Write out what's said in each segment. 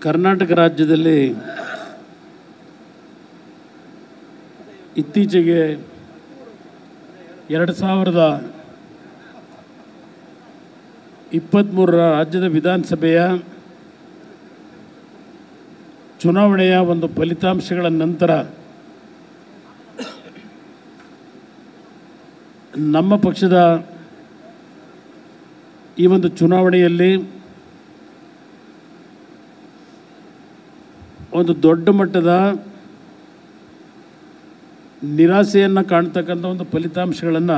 ಕರ್ನಾಟಕ ರಾಜ್ಯದಲ್ಲಿ ಇತ್ತೀಚೆಗೆ 2023 ರಾಜ್ಯದ ವಿಧಾನಸಭೆಯ ಚುನಾವಣೆಯ ಒಂದು ಫಲಿತಾಂಶಗಳ ನಂತರ ನಮ್ಮ ಪಕ್ಷದ ಈ ಒಂದು ಚುನಾವಣೆಯಲ್ಲಿ ಒಂದು ದೊಡ್ಡ ಮಟ್ಟದ ನಿರಾಸೆಯನ್ನು ಕಾಣ್ತಕ್ಕಂಥ ಒಂದು ಫಲಿತಾಂಶಗಳನ್ನು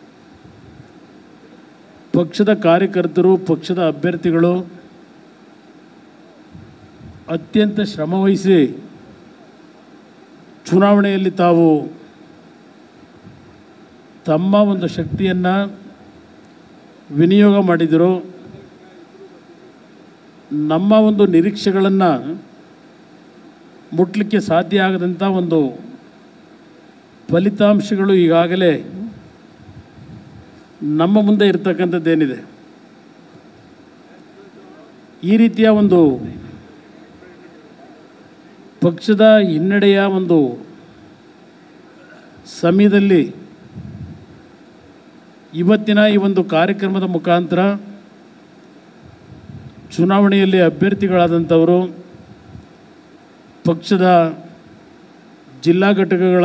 ಪಕ್ಷದ ಕಾರ್ಯಕರ್ತರು, ಪಕ್ಷದ ಅಭ್ಯರ್ಥಿಗಳು ಅತ್ಯಂತ ಶ್ರಮವಹಿಸಿ ಚುನಾವಣೆಯಲ್ಲಿ ತಾವು ತಮ್ಮ ಒಂದು ಶಕ್ತಿಯನ್ನು ವಿನಿಯೋಗ ಮಾಡಿದರು. ನಮ್ಮ ಒಂದು ನಿರೀಕ್ಷೆಗಳನ್ನು ಮುಟ್ಲಿಕ್ಕೆ ಸಾಧ್ಯ ಆಗದಂಥ ಒಂದು ಫಲಿತಾಂಶಗಳು ಈಗಾಗಲೇ ನಮ್ಮ ಮುಂದೆ ಇರತಕ್ಕಂಥದ್ದೇನಿದೆ, ಈ ರೀತಿಯ ಒಂದು ಪಕ್ಷದ ಹಿನ್ನಡೆಯ ಒಂದು ಸಮಯದಲ್ಲಿ ಇವತ್ತಿನ ಈ ಒಂದು ಕಾರ್ಯಕ್ರಮದ ಮುಖಾಂತರ ಚುನಾವಣೆಯಲ್ಲಿ ಅಭ್ಯರ್ಥಿಗಳಾದಂಥವರು, ಪಕ್ಷದ ಜಿಲ್ಲಾ ಘಟಕಗಳ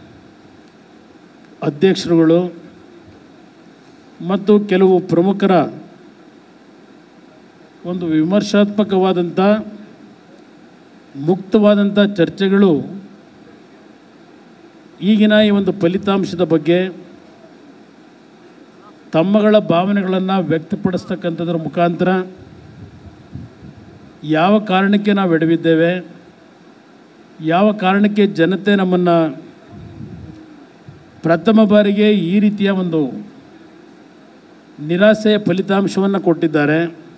ಅಧ್ಯಕ್ಷರುಗಳು ಮತ್ತು ಕೆಲವು ಪ್ರಮುಖರ ಒಂದು ವಿಮರ್ಶಾತ್ಮಕವಾದಂಥ ಮುಕ್ತವಾದಂಥ ಚರ್ಚೆಗಳು ಈಗಿನ ಈ ಒಂದು ಫಲಿತಾಂಶದ ಬಗ್ಗೆ ತಮ್ಮಗಳ ಭಾವನೆಗಳನ್ನು ವ್ಯಕ್ತಪಡಿಸ್ತಕ್ಕಂಥದ್ರ ಮುಖಾಂತರ ಯಾವ ಕಾರಣಕ್ಕೆ ನಾವು ಎಡವಿದ್ದೇವೆ, ಯಾವ ಕಾರಣಕ್ಕೆ ಜನತೆ ನಮ್ಮನ್ನು ಪ್ರಥಮ ಬಾರಿಗೆ ಈ ರೀತಿಯ ಒಂದು ನಿರಾಸೆಯ ಫಲಿತಾಂಶವನ್ನು ಕೊಟ್ಟಿದ್ದಾರೆ,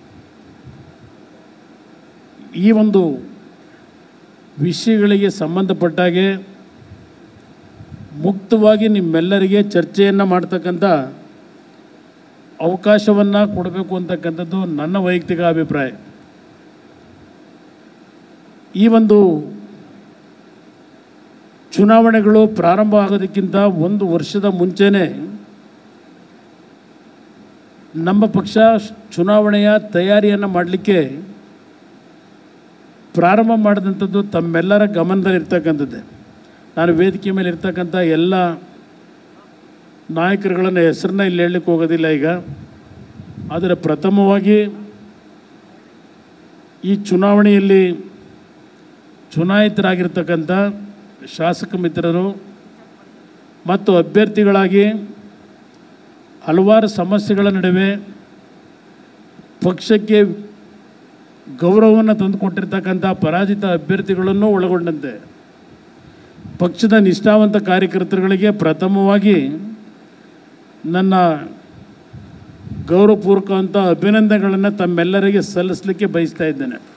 ಈ ಒಂದು ವಿಷಯಗಳಿಗೆ ಸಂಬಂಧಪಟ್ಟಾಗೆ ಮುಕ್ತವಾಗಿ ನಿಮ್ಮೆಲ್ಲರಿಗೆ ಚರ್ಚೆಯನ್ನು ಮಾಡ್ತಕ್ಕಂಥ ಅವಕಾಶವನ್ನು ಕೊಡಬೇಕು ಅಂತಕ್ಕಂಥದ್ದು ನನ್ನ ವೈಯಕ್ತಿಕ ಅಭಿಪ್ರಾಯ. ಈ ಒಂದು ಚುನಾವಣೆಗಳು ಪ್ರಾರಂಭ ಆಗೋದಕ್ಕಿಂತ 1 ವರ್ಷದ ಮುಂಚೆನೇ ನಮ್ಮ ಪಕ್ಷ ಚುನಾವಣೆಯ ತಯಾರಿಯನ್ನು ಮಾಡಲಿಕ್ಕೆ ಪ್ರಾರಂಭ ಮಾಡಿದಂಥದ್ದು ತಮ್ಮೆಲ್ಲರ ಗಮನದಲ್ಲಿರ್ತಕ್ಕಂಥದ್ದೇ. ನಾನು ವೇದಿಕೆ ಮೇಲೆ ಇರ್ತಕ್ಕಂಥ ಎಲ್ಲ ನಾಯಕರುಗಳನ್ನು ಹೆಸರನ್ನ ಇಲ್ಲಿ ಹೇಳಲಿಕ್ಕೆ ಹೋಗೋದಿಲ್ಲ ಈಗ. ಆದರೆ ಪ್ರಥಮವಾಗಿ ಈ ಚುನಾವಣೆಯಲ್ಲಿ ಚುನಾಯಿತರಾಗಿರ್ತಕ್ಕಂಥ ಶಾಸಕ ಮಿತ್ರರು ಮತ್ತು ಅಭ್ಯರ್ಥಿಗಳಾಗಿ ಹಲವಾರು ಸಮಸ್ಯೆಗಳ ನಡುವೆ ಪಕ್ಷಕ್ಕೆ ಗೌರವವನ್ನು ತಂದುಕೊಟ್ಟಿರ್ತಕ್ಕಂಥ ಪರಾಜಿತ ಅಭ್ಯರ್ಥಿಗಳನ್ನು ಒಳಗೊಂಡಂತೆ ಪಕ್ಷದ ನಿಷ್ಠಾವಂತ ಕಾರ್ಯಕರ್ತರುಗಳಿಗೆ ಪ್ರಥಮವಾಗಿ ನನ್ನ ಗೌರವಪೂರ್ವಕವಂಥ ಅಭಿನಂದನೆಗಳನ್ನು ತಮ್ಮೆಲ್ಲರಿಗೆ ಸಲ್ಲಿಸಲಿಕ್ಕೆ ಬಯಸ್ತಾ ಇದ್ದೇನೆ.